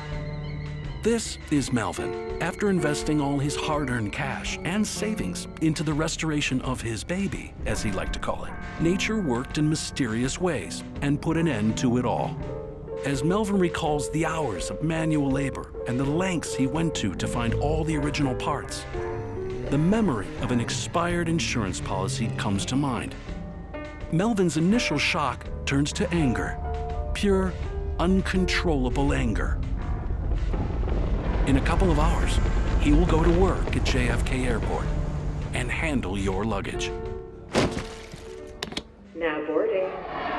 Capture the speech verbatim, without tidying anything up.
This is Melvin. After investing all his hard-earned cash and savings into the restoration of his baby, as he liked to call it, nature worked in mysterious ways and put an end to it all. As Melvin recalls the hours of manual labor and the lengths he went to to find all the original parts, the memory of an expired insurance policy comes to mind. Melvin's initial shock turns to anger, pure, uncontrollable anger. In a couple of hours, he will go to work at J F K Airport and handle your luggage. Now boarding.